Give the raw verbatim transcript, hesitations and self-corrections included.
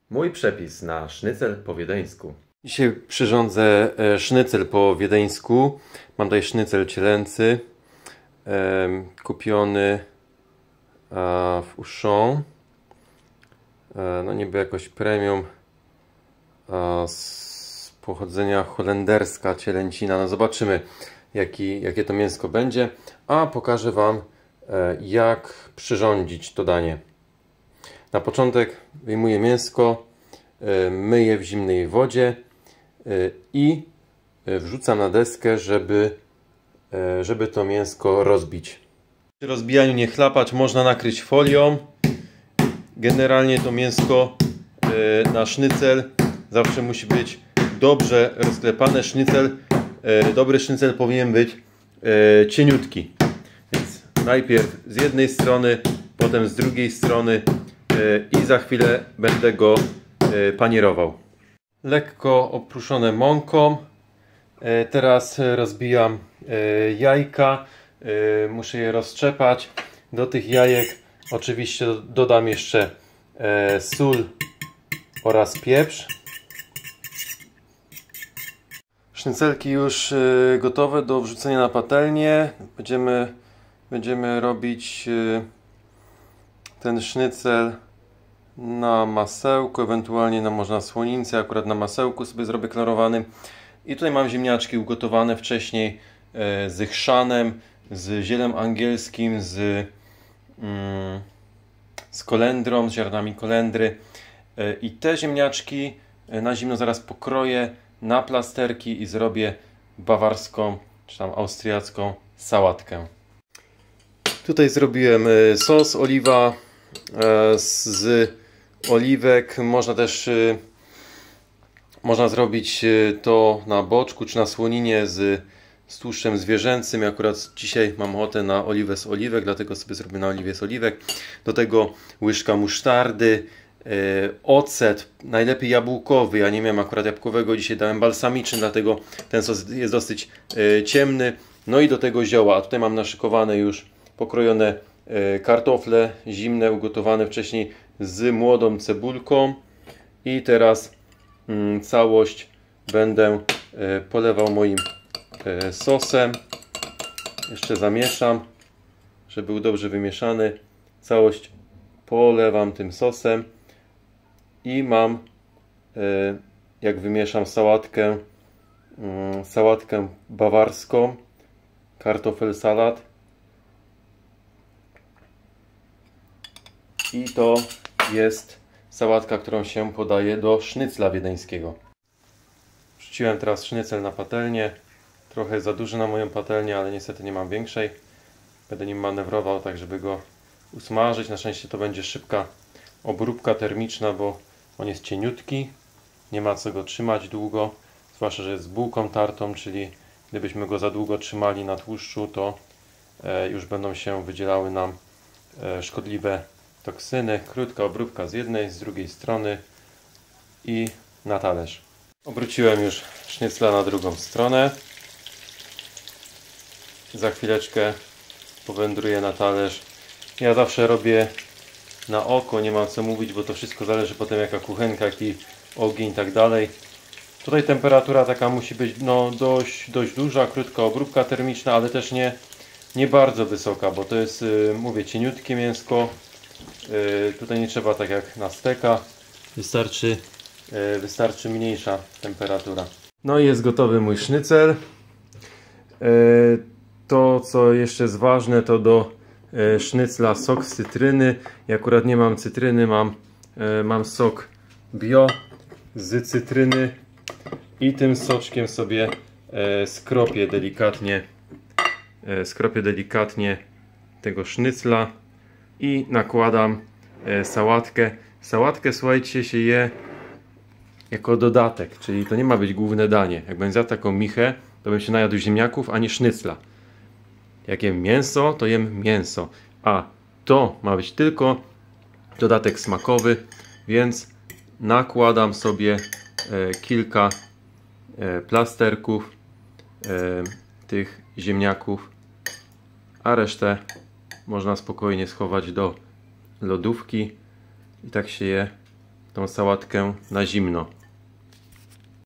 Mój przepis na sznycel po wiedeńsku. Dzisiaj przyrządzę sznycel po wiedeńsku. Mam tutaj sznycel cielęcy, e, kupiony e, w Auchan. E, no niby jakoś premium, e, z pochodzenia holenderska cielęcina. No zobaczymy, jaki, jakie to mięsko będzie. A pokażę Wam, e, jak przyrządzić to danie. Na początek wyjmuję mięsko, myję w zimnej wodzie i wrzucam na deskę, żeby, żeby to mięsko rozbić. Przy rozbijaniu nie chlapać, można nakryć folią. Generalnie to mięsko na sznycel zawsze musi być dobrze rozklepane. Sznycel, dobry sznycel powinien być cieniutki. Więc najpierw z jednej strony, potem z drugiej strony i za chwilę będę go panierował. Lekko oprószone mąką. Teraz rozbijam jajka. Muszę je roztrzepać. Do tych jajek oczywiście dodam jeszcze sól oraz pieprz. Sznycelki już gotowe do wrzucenia na patelnię. Będziemy, będziemy robić ten sznycel na masełku, ewentualnie no, można słonince, akurat na masełku sobie zrobię klarowany. I tutaj mam ziemniaczki ugotowane wcześniej e, z chrzanem, z zielem angielskim, z, mm, z kolendrą, z ziarnami kolendry. E, I te ziemniaczki na zimno zaraz pokroję na plasterki i zrobię bawarską, czy tam austriacką sałatkę. Tutaj zrobiłem sos oliwa e, z oliwek. Można też y, można zrobić to na boczku czy na słoninie z, z tłuszczem zwierzęcym. Ja akurat dzisiaj mam ochotę na oliwę z oliwek, dlatego sobie zrobię na oliwie z oliwek. Do tego łyżka musztardy, y, ocet, najlepiej jabłkowy. Ja nie miałem akurat jabłkowego, dzisiaj dałem balsamiczny, dlatego ten sos jest dosyć y, ciemny. No i do tego zioła. A tutaj mam naszykowane już pokrojone y, kartofle zimne, ugotowane wcześniej z młodą cebulką i teraz mm, całość będę e, polewał moim e, sosem. Jeszcze zamieszam, żeby był dobrze wymieszany. Całość polewam tym sosem i mam, e, jak wymieszam sałatkę, mm, sałatkę bawarską, kartofel salat i to jest sałatka, którą się podaje do sznycla wiedeńskiego. Wrzuciłem teraz sznycel na patelnię. Trochę za duży na moją patelnię, ale niestety nie mam większej. Będę nim manewrował, tak żeby go usmażyć. Na szczęście to będzie szybka obróbka termiczna, bo on jest cieniutki. Nie ma co go trzymać długo. Zwłaszcza, że jest z bułką tartą, czyli gdybyśmy go za długo trzymali na tłuszczu, to już będą się wydzielały nam szkodliwe toksyny. Krótka obróbka z jednej, z drugiej strony i na talerz. Obróciłem już sznycla na drugą stronę. Za chwileczkę powędruje na talerz. Ja zawsze robię na oko, nie mam co mówić, bo to wszystko zależy potem jaka kuchenka, jaki ogień i tak dalej. Tutaj temperatura taka musi być no, dość, dość duża, krótka obróbka termiczna, ale też nie, nie bardzo wysoka, bo to jest, mówię, cieniutkie mięsko. Yy, tutaj nie trzeba tak jak na steka, wystarczy, yy, wystarczy mniejsza temperatura. No i jest gotowy mój sznycel. Yy, to co jeszcze jest ważne, to do yy, sznycla sok z cytryny. Ja akurat nie mam cytryny, mam, yy, mam sok bio z cytryny i tym soczkiem sobie yy, skropię delikatnie, yy, skropię delikatnie tego sznycla. I nakładam e, sałatkę. Sałatkę, słuchajcie, się je jako dodatek, czyli to nie ma być główne danie. Jak bym zjadł taką michę, to bym się najadł ziemniaków, a nie sznycla. Jak jem mięso, to jem mięso. A to ma być tylko dodatek smakowy, więc nakładam sobie e, kilka e, plasterków e, tych ziemniaków, a resztę można spokojnie schować do lodówki i tak się je tą sałatkę na zimno.